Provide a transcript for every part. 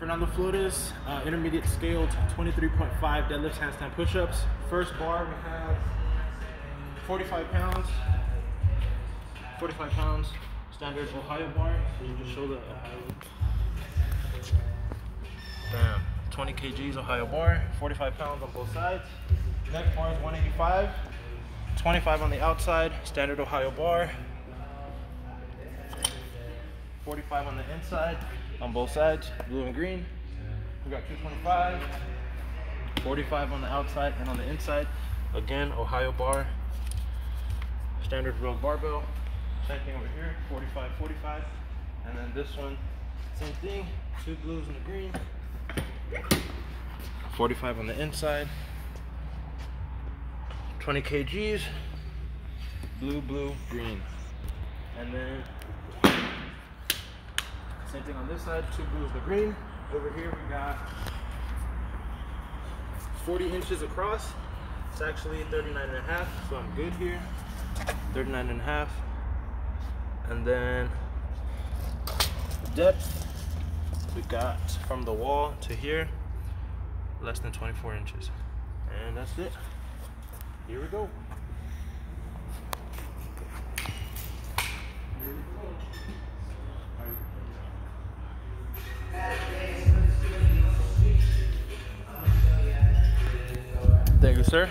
Fernando Flores, intermediate scaled 23.5 deadlifts, handstand push-ups. First bar we have 45 pounds, 45 pounds, standard Ohio bar. So you just show the Ohio. Bam, 20 kgs Ohio bar, 45 pounds on both sides. Next bar is 185, 25 on the outside, standard Ohio bar. 45 on the inside, on both sides, blue and green. We got 225, 45 on the outside and on the inside. Again, Ohio bar, standard rogue barbell. Same thing over here, 45, 45. And then this one, same thing, two blues and a green. 45 on the inside, 20 kgs, blue, blue, green. And then same thing on this side, two blues, the green. Over here we got 40 inches across. It's actually 39 and a half, so I'm good here. 39 and a half. And then depth, we got from the wall to here, less than 24 inches. And that's it. Here we go. Thank you, sir.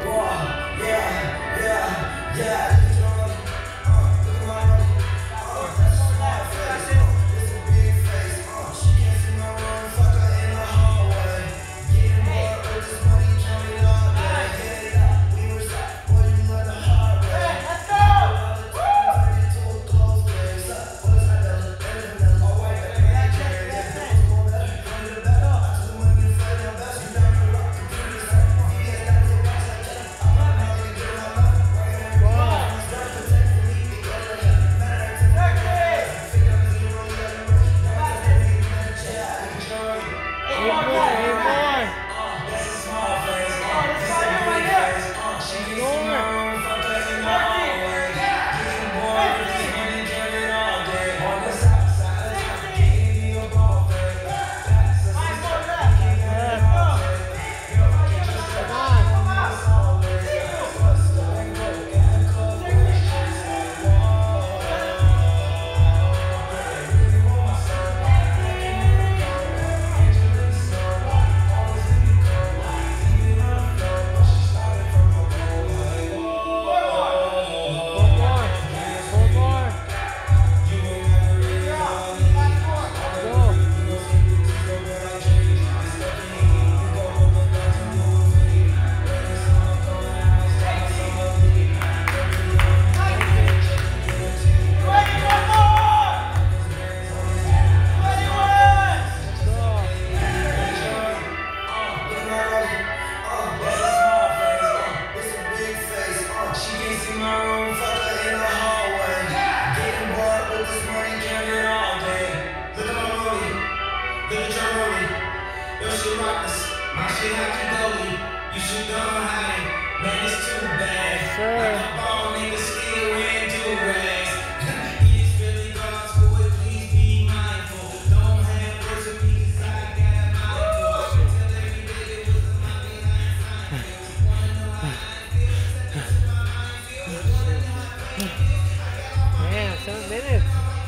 Man, 7 minutes.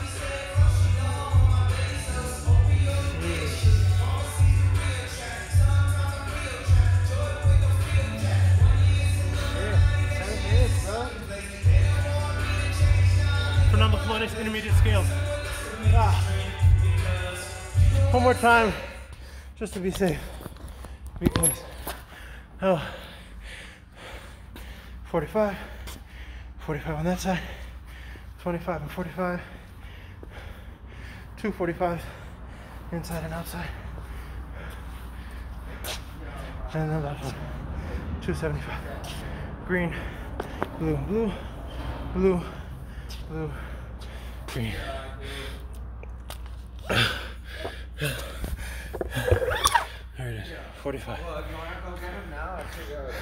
Fernando Flores, intermediate scale. One more time, just to be safe. Because, 45, 45 on that side, 25 and 45, 245, inside and outside. And then that one, 275. Green, blue, blue, blue, blue, green. There it is, 45.